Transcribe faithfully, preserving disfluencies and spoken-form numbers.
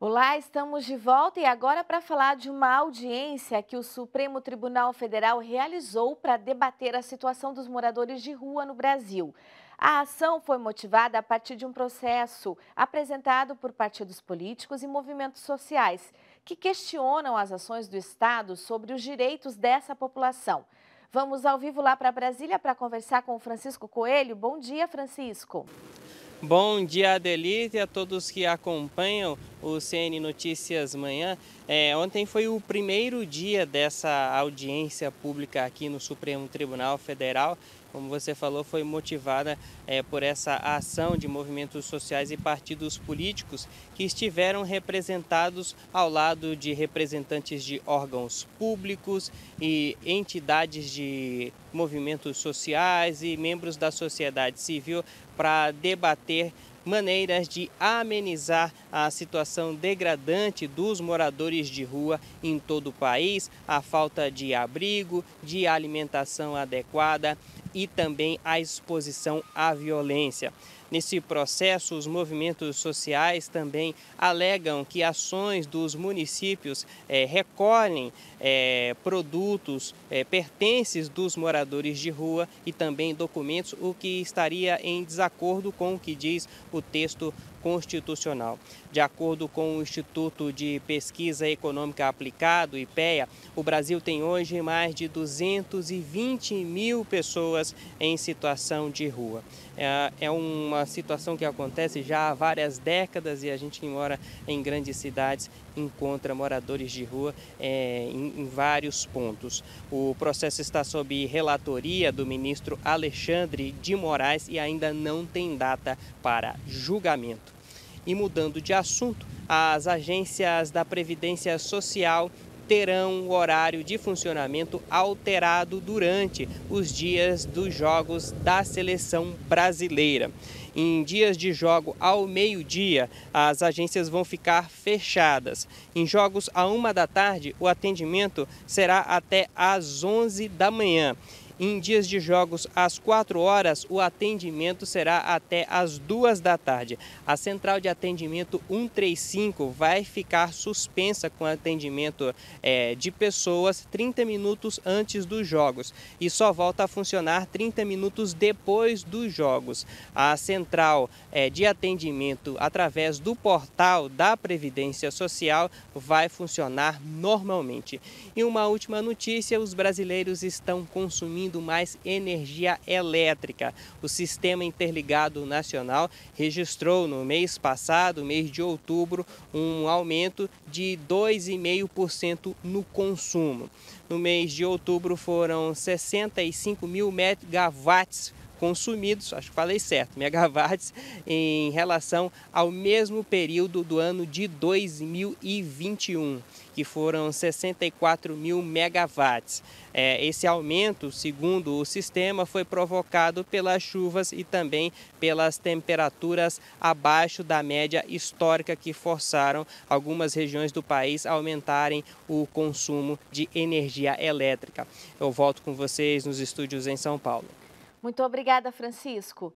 Olá, estamos de volta e agora para falar de uma audiência que o Supremo Tribunal Federal realizou para debater a situação dos moradores de rua no Brasil. A ação foi motivada a partir de um processo apresentado por partidos políticos e movimentos sociais, que questionam as ações do Estado sobre os direitos dessa população. Vamos ao vivo lá para Brasília para conversar com o Francisco Coelho. Bom dia, Francisco. Bom dia, Adelise, e a todos que acompanham o C N Notícias Manhã. É, ontem foi o primeiro dia dessa audiência pública aqui no Supremo Tribunal Federal. Como você falou, foi motivada é, por essa ação de movimentos sociais e partidos políticos que estiveram representados ao lado de representantes de órgãos públicos e entidades de movimentos sociais e membros da sociedade civil para debater maneiras de amenizar a situação degradante dos moradores de rua em todo o país, a falta de abrigo, de alimentação adequada e também a exposição à violência. Nesse processo, os movimentos sociais também alegam que ações dos municípios eh, recolhem eh, produtos, eh, pertences dos moradores de rua e também documentos, o que estaria em desacordo com o que diz o texto constitucional. De acordo com o Instituto de Pesquisa Econômica Aplicado, IPEA, o Brasil tem hoje mais de duzentos e vinte mil pessoas em situação de rua. É uma situação que acontece já há várias décadas e a gente que mora em grandes cidades encontra moradores de rua é, em, em vários pontos. O processo está sob relatoria do ministro Alexandre de Moraes e ainda não tem data para julgamento. E mudando de assunto, as agências da Previdência Social terão o horário de funcionamento alterado durante os dias dos jogos da seleção brasileira. Em dias de jogo ao meio-dia, as agências vão ficar fechadas. Em jogos à uma da tarde, o atendimento será até às onze da manhã. Em dias de jogos às quatro horas, o atendimento será até às duas da tarde. A central de atendimento cento e trinta e cinco vai ficar suspensa com atendimento é, de pessoas trinta minutos antes dos jogos e só volta a funcionar trinta minutos depois dos jogos. A central é, de atendimento através do portal da Previdência Social vai funcionar normalmente. E uma última notícia, os brasileiros estão consumindo mais energia elétrica. O Sistema Interligado Nacional registrou no mês passado, mês de outubro, um aumento de dois vírgula cinco por cento no consumo. No mês de outubro foram sessenta e cinco mil megawatts consumidos, acho que falei certo, megawatts, em relação ao mesmo período do ano de dois mil e vinte e um, que foram sessenta e quatro mil megawatts. É, esse aumento, segundo o sistema, foi provocado pelas chuvas e também pelas temperaturas abaixo da média histórica que forçaram algumas regiões do país a aumentarem o consumo de energia elétrica. Eu volto com vocês nos estúdios em São Paulo. Muito obrigada, Francisco.